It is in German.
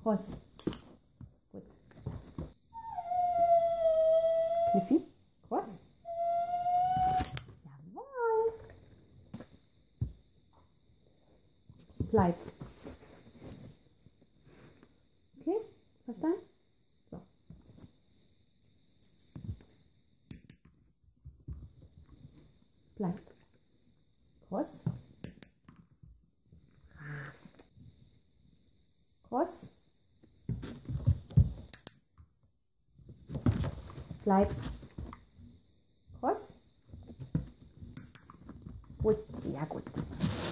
Cross. Gut. Cliffy. Cross. Jawohl. Bleib. Okay, verstanden? So. Bleib. Cross. Brav. Cross. Bleib. Cross. Gut, sehr gut.